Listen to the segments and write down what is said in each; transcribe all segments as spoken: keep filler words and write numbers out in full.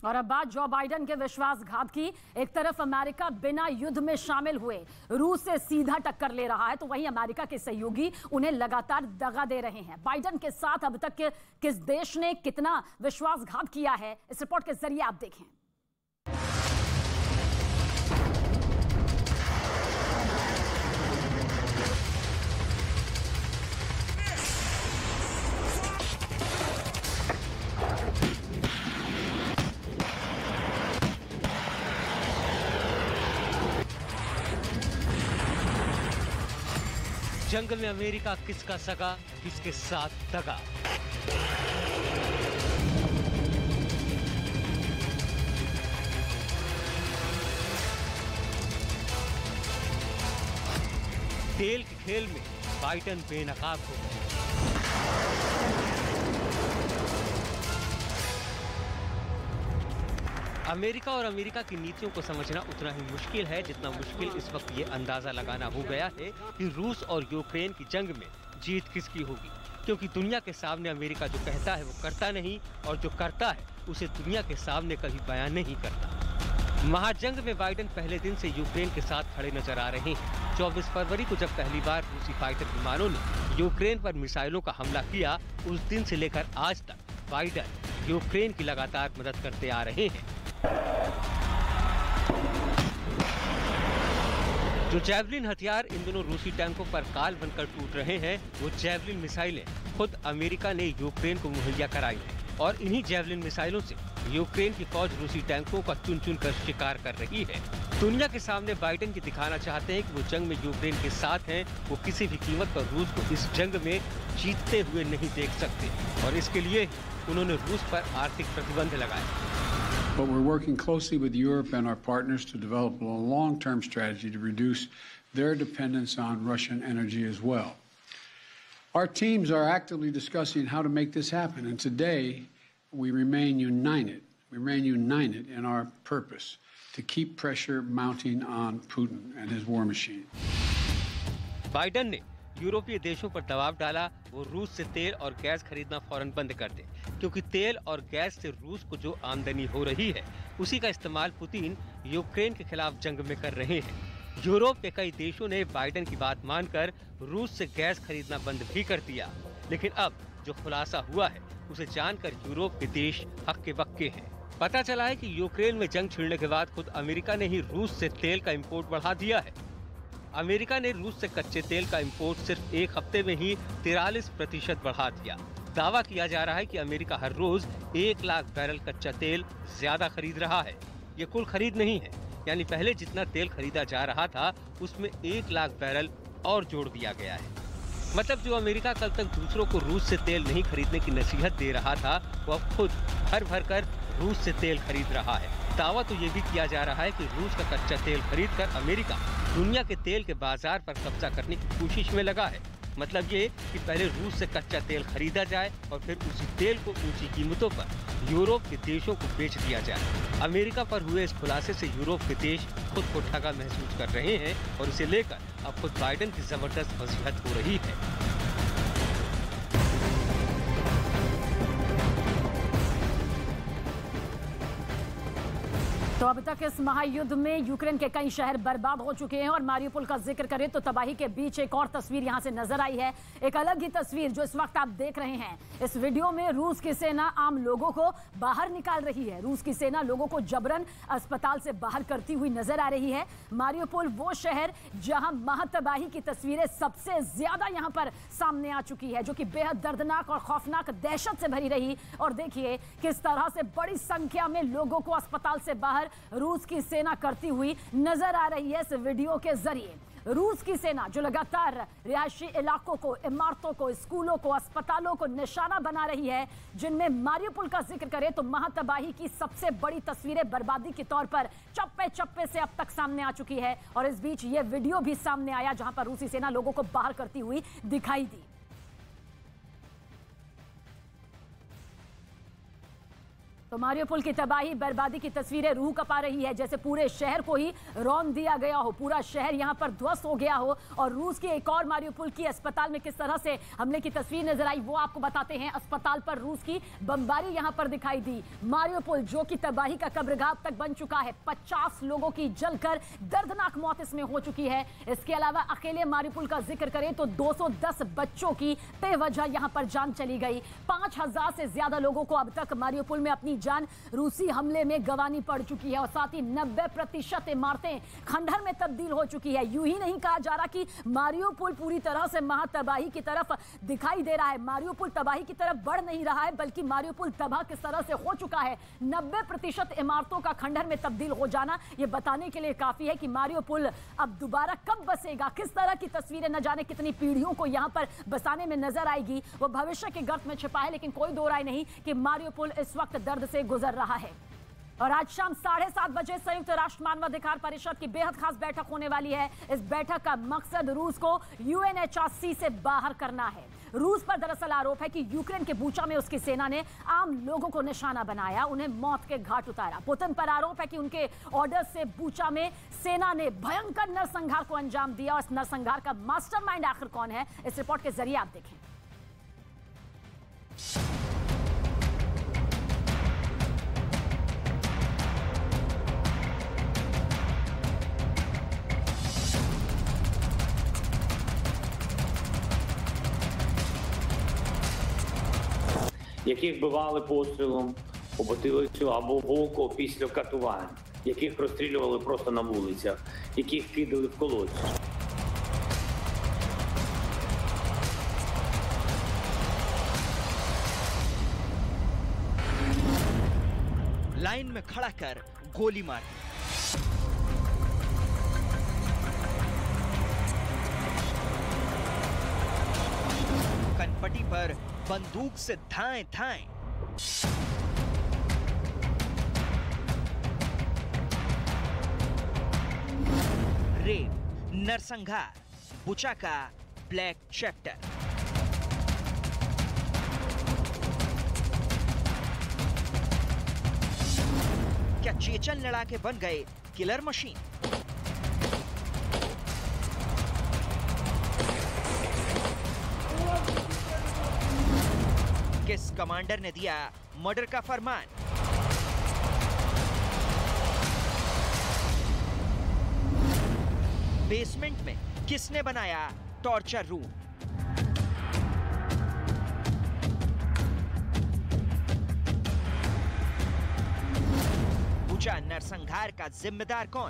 और अब बात जो बाइडेन के विश्वासघात की। एक तरफ अमेरिका बिना युद्ध में शामिल हुए रूस से सीधा टक्कर ले रहा है, तो वहीं अमेरिका के सहयोगी उन्हें लगातार दगा दे रहे हैं। बाइडेन के साथ अब तक के किस देश ने कितना विश्वासघात किया है, इस रिपोर्ट के जरिए आप देखें। जंग में अमेरिका किसका सगा, किसके साथ दगा। तेल के खेल में बाइडेन बेनकाब हो गए। अमेरिका और अमेरिका की नीतियों को समझना उतना ही मुश्किल है जितना मुश्किल इस वक्त ये अंदाजा लगाना हो गया है कि रूस और यूक्रेन की जंग में जीत किसकी होगी, क्योंकि दुनिया के सामने अमेरिका जो कहता है वो करता नहीं, और जो करता है उसे दुनिया के सामने कभी बयान नहीं करता। महाजंग में बाइडेन पहले दिन से यूक्रेन के साथ खड़े नजर आ रहे हैं। चौबीस फरवरी को जब पहली बार रूसी फाइटर विमानों ने यूक्रेन पर मिसाइलों का हमला किया, उस दिन से लेकर आज तक बाइडेन यूक्रेन की लगातार मदद करते आ रहे हैं। जो जैवलिन हथियार इन दोनों रूसी टैंकों पर काल बनकर टूट रहे हैं, वो जैवलिन मिसाइलें खुद अमेरिका ने यूक्रेन को मुहैया कराई हैं, और इन्हीं जैवलिन मिसाइलों से यूक्रेन की फौज रूसी टैंकों का चुन चुन कर शिकार कर रही है। दुनिया के सामने बाइडेन की दिखाना चाहते हैं कि वो जंग में यूक्रेन के साथ हैं, वो किसी भी कीमत पर रूस को इस जंग में जीतते हुए नहीं देख सकते, और इसके लिए उन्होंने रूस पर आर्थिक प्रतिबंध लगाए। But we're working closely with Europe and our partners to develop a long-term strategy to reduce their dependence on Russian energy as well. Our teams are actively discussing how to make this happen, and today we remain united. We remain united in our purpose to keep pressure mounting on Putin and his war machine. Biden ने यूरोपीय देशों पर दबाव डाला वो रूस से तेल और गैस खरीदना फौरन बंद कर दे, क्योंकि तेल और गैस से रूस को जो आमदनी हो रही है उसी का इस्तेमाल पुतिन यूक्रेन के खिलाफ जंग में कर रहे हैं। यूरोप के कई देशों ने बाइडेन की बात मानकर रूस से गैस खरीदना बंद भी कर दिया, लेकिन अब जो खुलासा हुआ है उसे जानकर यूरोप के देश हक्के बक्के हैं। पता चला है कि यूक्रेन में जंग छिड़ने के बाद खुद अमेरिका ने ही रूस से तेल का इम्पोर्ट बढ़ा दिया है। अमेरिका ने रूस से कच्चे तेल का इंपोर्ट सिर्फ एक हफ्ते में ही तिरालीस प्रतिशत बढ़ा दिया। दावा किया जा रहा है कि अमेरिका हर रोज एक लाख बैरल कच्चा तेल ज्यादा खरीद रहा है। ये कुल खरीद नहीं है, यानी पहले जितना तेल खरीदा जा रहा था उसमें एक लाख बैरल और जोड़ दिया गया है। मतलब जो अमेरिका कल तक दूसरों को रूस से तेल नहीं खरीदने की नसीहत दे रहा था, वो अब खुद भर भर कर रूस से तेल खरीद रहा है। दावा तो ये भी किया जा रहा है कि रूस का कच्चा तेल खरीदकर अमेरिका दुनिया के तेल के बाजार पर कब्जा करने की कोशिश में लगा है। मतलब ये कि पहले रूस से कच्चा तेल खरीदा जाए और फिर उसी तेल को ऊंची कीमतों पर यूरोप के देशों को बेच दिया जाए। अमेरिका पर हुए इस खुलासे से यूरोप के देश खुद को ठगा महसूस कर रहे हैं, और इसे लेकर अब खुद बाइडेन की जबरदस्त नसीहत हो रही है। तो अब तक इस महायुद्ध में यूक्रेन के कई शहर बर्बाद हो चुके हैं, और मारियोपोल का जिक्र करें तो तबाही के बीच एक और तस्वीर यहां से नजर आई है। एक अलग ही तस्वीर जो इस वक्त आप देख रहे हैं। इस वीडियो में रूस की सेना आम लोगों को बाहर निकाल रही है। रूस की सेना लोगों को जबरन अस्पताल से बाहर करती हुई नजर आ रही है। मारियोपोल वो शहर जहां महातबाही की तस्वीरें सबसे ज्यादा यहां पर सामने आ चुकी है, जो कि बेहद दर्दनाक और खौफनाक दहशत से भरी रही। और देखिए किस तरह से बड़ी संख्या में लोगों को अस्पताल से बाहर रूस की सेना करती हुई नजर आ रही है। इस वीडियो के जरिए रूस की सेना जो लगातार रिहायशी इलाकों को, इमारतों को, स्कूलों को, अस्पतालों को निशाना बना रही है, जिनमें मारियोपोल का जिक्र करें तो महातबाही की सबसे बड़ी तस्वीरें बर्बादी के तौर पर चप्पे चप्पे से अब तक सामने आ चुकी है। और इस बीच यह वीडियो भी सामने आया जहां पर रूसी सेना लोगों को बाहर करती हुई दिखाई दी। तो मारियोपोल की तबाही बर्बादी की तस्वीरें रूह कपा रही है, जैसे पूरे शहर को ही रौंद दिया गया हो, पूरा शहर यहां पर ध्वस्त हो गया हो। और रूस की एक और मारियोपोल की अस्पताल में किस तरह से हमले की तस्वीर नजर आई वो आपको बताते हैं। अस्पताल पर रूस की बमबारी यहां पर दिखाई दी। मारियोपोल जो कि तबाही का कब्रगाह तक बन चुका है, पचास लोगों की जलकर दर्दनाक मौत इसमें हो चुकी है। इसके अलावा अकेले मारियोपोल का जिक्र करें तो दो सौ दस बच्चों की बेवजह यहां पर जान चली गई। पांच हजार से ज्यादा लोगों को अब तक मारियोपोल में अपनी जान रूसी हमले में गंवानी पड़ चुकी है और साथ ही नब्बे प्रतिशत इमारतें खंडहर में तब्दील हो चुकी है। यूं ही नहीं कहा जा रहा कि मारियोपोल पूरी तरह से महातबाही की तरफ दिखाई दे रहा है। मारियोपोल तबाही की तरफ बढ़ नहीं रहा है, बल्कि मारियोपोल तबाह किस तरह से हो चुका है। नब्बे प्रतिशत इमारतों का खंडहर में तब्दील हो जाना यह बताने के लिए काफी है कि मारियोपोल अब दोबारा कब बसेगा, किस तरह की तस्वीरें न जाने कितनी पीढ़ियों को यहां पर बसाने में नजर आएगी, वो भविष्य के गर्त में छिपा है। लेकिन कोई दो राय नहीं कि मारियोपोल इस वक्त दर्द से गुजर रहा है। और आज शाम साढ़े सात बजे संयुक्त राष्ट्र मानवाधिकार परिषद की बेहद खास बैठक होने वाली है। इस बैठक का मकसद रूस को यूएनएचआरसी से बाहर करना है। रूस पर दरअसल आरोप है कि यूक्रेन के बूचा में उसकी सेना ने आम लोगों को निशाना बनाया, उन्हें मौत के घाट उतारा। पुतिन पर आरोप है कि उनके ऑर्डर से बूचा में सेना ने भयंकर नरसंहार को अंजाम दिया। और इस नरसंहार का मास्टरमाइंड आखिर कौन है, इस रिपोर्ट के जरिए आप देखें। яких вбивали пострілом у потилицю або в око після катувань, яких розстрілювали просто на вулицях, яких кидали в колодці. लाइन में खड़ा कर गोली मार। कनपटी पर बंदूक से धाएं धाएं। रेप, नरसंहार, बुचा का ब्लैक चैप्टर। क्या चेचन लड़ाके बन गए किलर मशीन? किस कमांडर ने दिया मर्डर का फरमान? बेसमेंट में किसने बनाया टॉर्चर रूम? बुचा नरसंहार का जिम्मेदार कौन?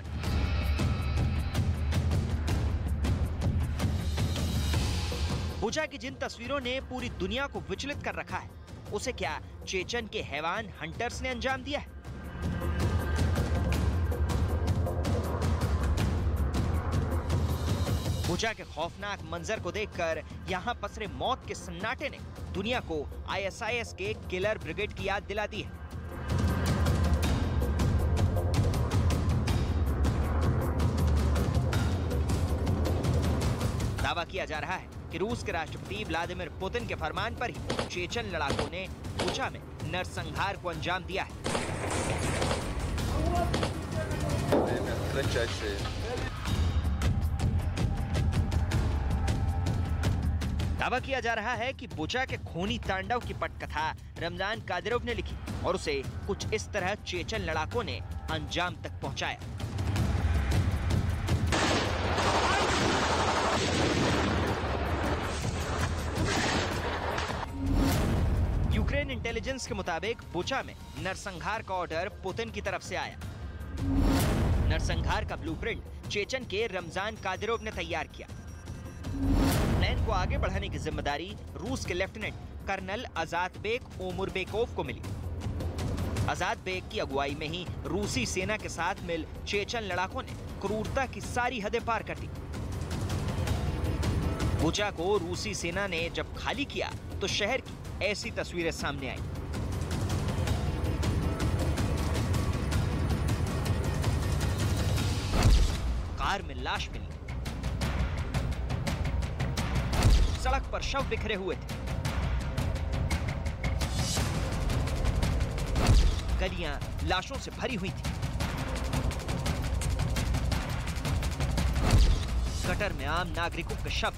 बुचा की जिन तस्वीरों ने पूरी दुनिया को विचलित कर रखा है, उसे क्या चेचन के हैवान हंटर्स ने अंजाम दिया है? बुचा के खौफनाक मंजर को देखकर यहां पसरे मौत के सन्नाटे ने दुनिया को आईएसआईएस के किलर ब्रिगेड की याद दिला दी है। दावा किया जा रहा है कि रूस के राष्ट्रपति व्लादिमीर पुतिन के फरमान पर ही चेचन लड़ाकों ने बुचा में नरसंहार को अंजाम दिया है। दावा किया जा रहा है कि बुचा के खूनी तांडव की पटकथा रमजान कादिरोव ने लिखी और उसे कुछ इस तरह चेचन लड़ाकों ने अंजाम तक पहुंचाया। यूक्रेन इंटेलिजेंस के मुताबिक बुचा में नरसंहार का ऑर्डर पुतिन की तरफ से आया। नरसंहार का ब्लूप्रिंट चेचन के रमजान कादिरोव ने तैयार किया। प्लान को आगे बढ़ाने की जिम्मेदारी रूस के लेफ्टिनेंट कर्नल अजातबेक ओमुरबेकोव को मिली। अजातबेक की अगुवाई में ही रूसी सेना के साथ मिल चेचन लड़ाकों ने क्रूरता की सारी हदें पार कर दी। बुचा को रूसी सेना ने जब खाली किया तो शहर की ऐसी तस्वीरें सामने आई। कार में लाश मिली, सड़क पर शव बिखरे हुए थे। गलियां लाशों से भरी हुई थी। गटर में आम नागरिकों के शव,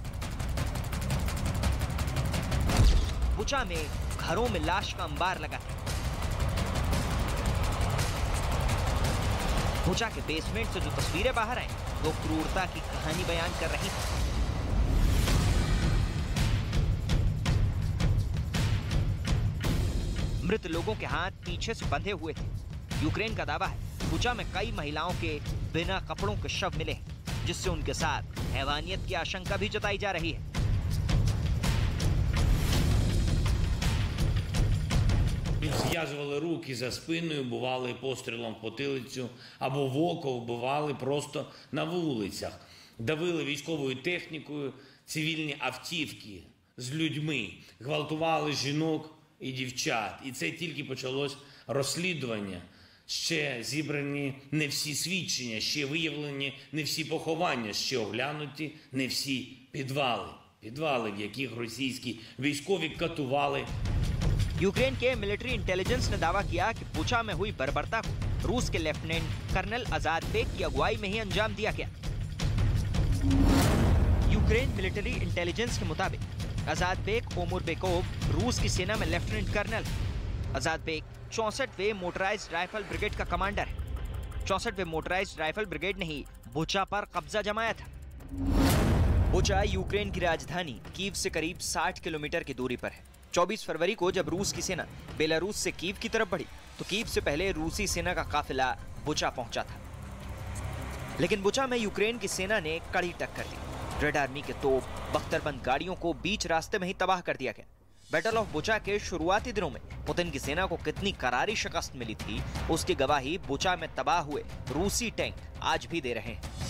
बुचा में घरों में लाश का अंबार लगा था। बुचा के बेसमेंट से जो तस्वीरें बाहर आई वो क्रूरता की कहानी बयान कर रही थी। मृत लोगों के हाथ पीछे से बंधे हुए थे। यूक्रेन का दावा है बुचा में कई महिलाओं के बिना कपड़ों के शव मिले हैं, जिससे उनके साथ हैवानियत की आशंका भी जताई जा रही है। Зв'язували руки за спиною, бували пострілом в потилицю або в око, вбивали просто на вулицях. Давили військовою технікою цивільні автівки з людьми, гвалтували жінок і дівчат. І це тільки почалось розслідування. Ще зібрані не всі свідчення, ще виявлені не всі поховання, ще оглянуті не всі підвали. Підвали, в яких російські військові катували. यूक्रेन के मिलिट्री इंटेलिजेंस ने दावा किया कि बुचा में हुई बर्बरता को रूस के लेफ्टिनेंट कर्नल आजाद बेग की अगुवाई में ही अंजाम दिया गया। यूक्रेन मिलिट्री इंटेलिजेंस के मुताबिक आजाद बेग ओमुरबेकोव रूस की सेना में लेफ्टिनेंट कर्नल है। आजाद बेग चौसठवें मोटराइज्ड राइफल ब्रिगेड का कमांडर है। चौसठवें मोटराइज्ड राइफल ब्रिगेड ने ही बुचा पर कब्जा जमाया था। बुचा यूक्रेन की राजधानी कीव से करीब साठ किलोमीटर की दूरी पर है। चौबीस फरवरी को जब रूस की सेना बेलारूस से कीव की तरफ बढ़ी तो कीव से पहले रूसी सेना का काफिला बुचा पहुंचा था, लेकिन बुचा में यूक्रेन की सेना ने कड़ी टक्कर दी। रेड आर्मी के तोप बख्तरबंद गाड़ियों को बीच रास्ते में ही तबाह कर दिया गया। बैटल ऑफ बुचा के शुरुआती दिनों में पुतिन की सेना को कितनी करारी शिकस्त मिली थी, उसकी गवाही बुचा में तबाह हुए रूसी टैंक आज भी दे रहे हैं।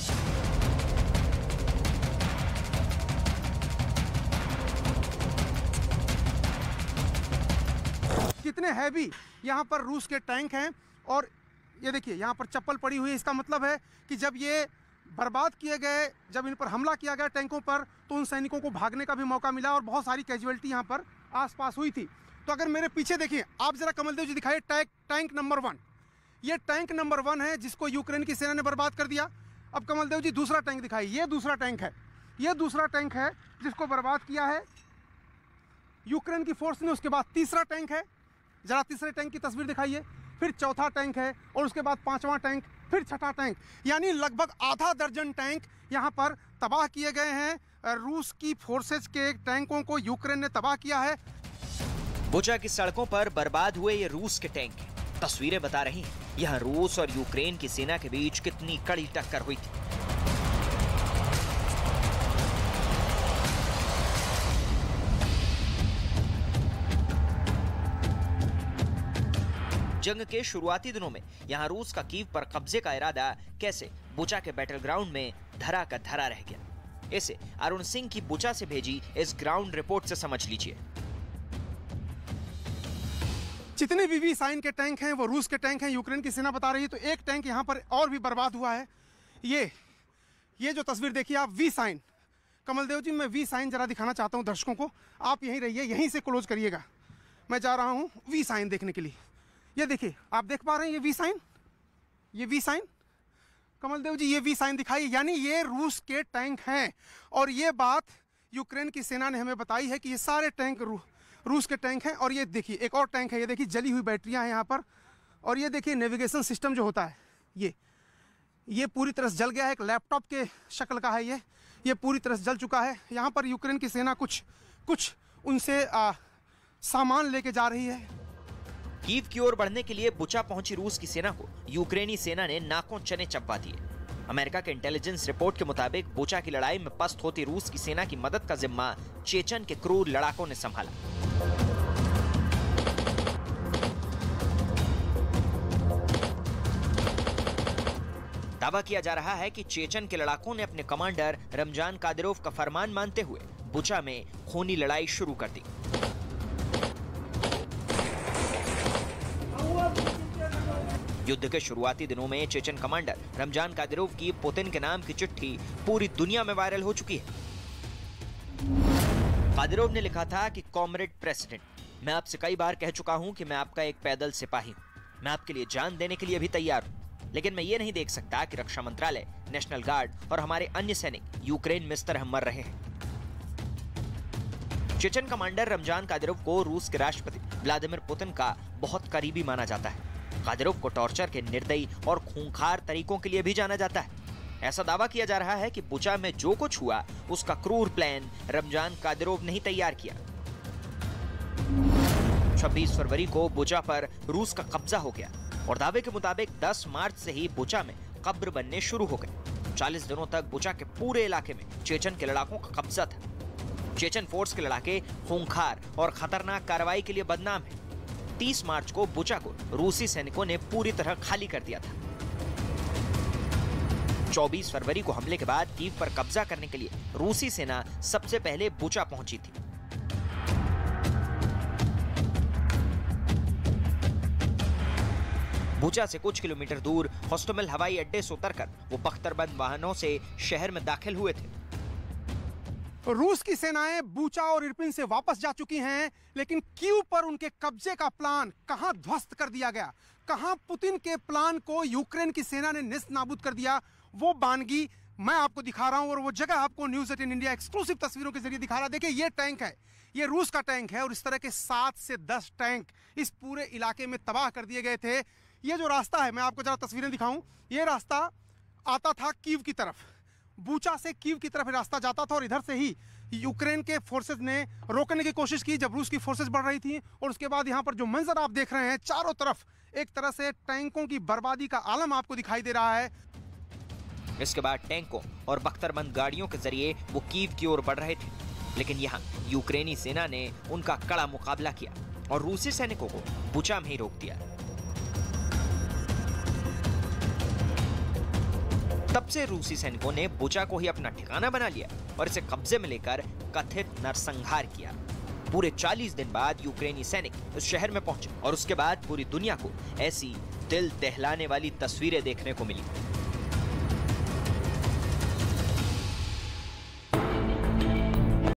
कितने हैवी यहाँ पर रूस के टैंक हैं, और ये देखिए यहाँ पर चप्पल पड़ी हुई है। इसका मतलब है कि जब ये बर्बाद किए गए, जब इन पर हमला किया गया टैंकों पर, तो उन सैनिकों को भागने का भी मौका मिला और बहुत सारी कैजुअलिटी यहाँ पर आसपास हुई थी। तो अगर मेरे पीछे देखिए, आप जरा कमलदेव जी दिखाइए टैंक टैंक नंबर वन। ये टैंक नंबर वन है जिसको यूक्रेन की सेना ने बर्बाद कर दिया। अब कमलदेव जी दूसरा टैंक दिखाइए। ये दूसरा टैंक है, ये दूसरा टैंक है जिसको बर्बाद किया है यूक्रेन की फोर्स ने। उसके बाद तीसरा टैंक है, जरा तीसरे टैंक की तस्वीर दिखाइए। फिर चौथा टैंक है और उसके बाद पांचवा टैंक, फिर छठा टैंक, यानी लगभग आधा दर्जन टैंक यहाँ पर तबाह किए गए हैं। रूस की फोर्सेस के टैंकों को यूक्रेन ने तबाह किया है। बुचा की सड़कों पर बर्बाद हुए ये रूस के टैंक हैं। तस्वीरें बता रही हैं यहाँ रूस और यूक्रेन की सेना के बीच कितनी कड़ी टक्कर हुई थी। जंग के शुरुआती दिनों में यहाँ रूस का कीव पर कब्जे का इरादा कैसे बुचा के बैटल ग्राउंड में धरा का धरा रह गया, इसे अरुण सिंह की बुचा से भेजी इस ग्राउंड रिपोर्ट से समझ लीजिए। जितने भी वी साइन के टैंक हैं वो रूस के टैंक हैं, यूक्रेन की सेना बता रही है। तो एक टैंक यहाँ पर और भी बर्बाद हुआ है। ये ये जो तस्वीर देखिए आप, वी साइन। कमलदेव जी, मैं वी साइन जरा दिखाना चाहता हूँ दर्शकों को। आप यहीं रहिए, यहीं से क्लोज करिएगा। मैं जा रहा हूँ वी साइन देखने के लिए। ये देखिए, आप देख पा रहे हैं ये वी साइन, ये वी साइन। कमलदेव जी, ये वी साइन दिखाइए, यानी ये रूस के टैंक हैं। और ये बात यूक्रेन की सेना ने हमें बताई है कि ये सारे टैंक रू, रूस के टैंक हैं। और ये देखिए एक और टैंक है, ये देखिए जली हुई बैटरियां हैं यहाँ पर। और ये देखिए नेविगेशन सिस्टम जो होता है, ये ये पूरी तरह से जल गया है। एक लैपटॉप के शक्ल का है ये ये पूरी तरह से जल चुका है। यहाँ पर यूक्रेन की सेना कुछ कुछ उनसे आ, सामान लेके जा रही है। कीव की ओर बढ़ने के लिए बुचा पहुंची रूस की सेना को यूक्रेनी सेना ने नाकों चने चबवा दिए। अमेरिका के इंटेलिजेंस रिपोर्ट के मुताबिक बुचा की लड़ाई में पस्त होती रूस की सेना की मदद का जिम्मा चेचन के क्रूर लड़ाकों ने संभाला। दावा किया जा रहा है कि चेचन के लड़ाकों ने अपने कमांडर रमजान कादिरोव का फरमान मानते हुए बुचा में खूनी लड़ाई शुरू कर दी। युद्ध के शुरुआती दिनों में चेचन कमांडर रमजान कादिरोव की पुतिन के नाम की चिट्ठी पूरी दुनिया में वायरल हो चुकी है। कादिरोव ने लिखा था कि कॉमरेड प्रेसिडेंट, मैं आपसे कई बार कह चुका हूं कि मैं आपका एक पैदल सिपाही हूं। मैं आपके लिए जान देने के लिए भी तैयार हूँ, लेकिन मैं ये नहीं देख सकता कि रक्षा मंत्रालय, नेशनल गार्ड और हमारे अन्य सैनिक यूक्रेन में इस तरह मर रहे हैं। चेचन कमांडर रमजान कादिरोव को रूस के राष्ट्रपति व्लादिमीर पुतिन का बहुत करीबी माना जाता है। कादिरोव को टॉर्चर के निर्दयी और खूंखार तरीकों के लिए भी जाना जाता है। ऐसा दावा किया जा रहा है कि बुचा में जो कुछ हुआ उसका क्रूर प्लान रमजान कादिरोव ने ही तैयार किया। छब्बीस फरवरी को बुचा पर रूस का कब्जा हो गया और दावे के मुताबिक दस मार्च से ही बुचा में कब्र बनने शुरू हो गए। चालीस दिनों तक बुचा के पूरे इलाके में चेचन के लड़ाकों का कब्जा था। चेचन फोर्स के लड़ाके खूंखार और खतरनाक कार्रवाई के लिए बदनाम है। तीस मार्च को बुचा को रूसी सैनिकों ने पूरी तरह खाली कर दिया था। चौबीस फरवरी को हमले के बाद कीव पर कब्जा करने के लिए रूसी सेना सबसे पहले बुचा पहुंची थी। बुचा से कुछ किलोमीटर दूर होस्टोमेल हवाई अड्डे से उतरकर वो बख्तरबंद वाहनों से शहर में दाखिल हुए थे। रूस की सेनाएं बुचा और इरपिन से वापस जा चुकी हैं, लेकिन कीव पर उनके कब्जे का प्लान कहां ध्वस्त कर दिया गया, कहां पुतिन के प्लान को यूक्रेन की सेना ने निस्त नाबूद कर दिया, वो बानगी मैं आपको दिखा रहा हूं और वो जगह आपको न्यूज़ एटीन इंडिया एक्सक्लूसिव तस्वीरों के जरिए दिखा रहा है। देखिए ये टैंक है, ये रूस का टैंक है और इस तरह के सात से दस टैंक इस पूरे इलाके में तबाह कर दिए गए थे। ये जो रास्ता है, मैं आपको जरा तस्वीरें दिखाऊं, ये रास्ता आता था कीव की तरफ, बुचा से कीव की तरफ रास्ता जाता था और इधर से ही यूक्रेन के फोर्सेस ने रोकने की कोशिश की जब रूस की फोर्सेस बढ़ रही थी। और उसके बाद यहाँ पर जो मंजर आप देख रहे हैं, चारों तरफ एक तरह से टैंकों की बर्बादी का आलम आपको दिखाई दे रहा है। इसके बाद टैंकों और बख्तरबंद गाड़ियों के जरिए वो कीव की ओर बढ़ रहे थे, लेकिन यहाँ यूक्रेनी सेना ने उनका कड़ा मुकाबला किया और रूसी सैनिकों को बुचा में ही रोक दिया। तब से रूसी सैनिकों ने बुचा को ही अपना ठिकाना बना लिया और इसे कब्जे में लेकर कथित नरसंहार किया। पूरे चालीस दिन बाद यूक्रेनी सैनिक इस शहर में पहुंचे और उसके बाद पूरी दुनिया को ऐसी दिल दहलाने वाली तस्वीरें देखने को मिली।